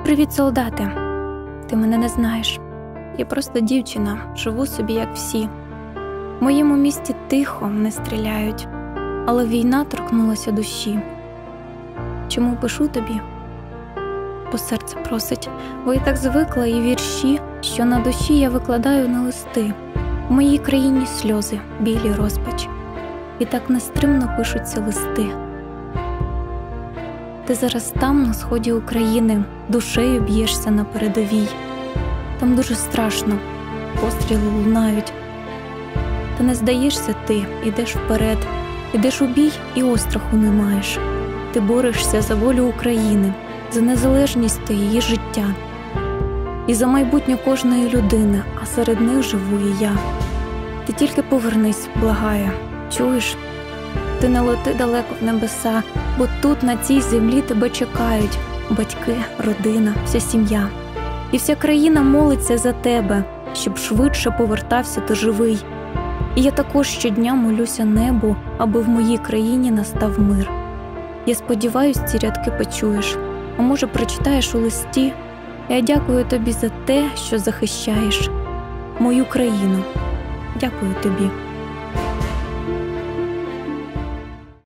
Привіт, солдате. Ти мене не знаєш. Я просто дівчина, живу собі, як всі. В моєму місті тихо, не стріляють, але війна торкнулася душі. Чому пишу тобі? Бо серце просить, бо я так звикла, і вірші, що на душі я викладаю на листи. В моїй країні сльози, білі, розпач. І так нестримно пишуться листи. Ти зараз там, на сході України, душею б'єшся на передовій. Там дуже страшно, постріли лунають. Та не здаєшся ти, ідеш вперед, ідеш у бій і остраху не маєш. Ти борешся за волю України, за незалежність та її життя. І за майбутнє кожної людини, а серед них живу і я. Ти тільки повернись, благаю, чуєш? Ти не лети далеко в небеса, бо тут, на цій землі, тебе чекають батьки, родина, вся сім'я. І вся країна молиться за тебе, щоб швидше повертався ти живий. І я також щодня молюся небу, аби в моїй країні настав мир. Я сподіваюсь, ці рядки почуєш, а може прочитаєш у листі. Я дякую тобі за те, що захищаєш мою країну. Дякую тобі.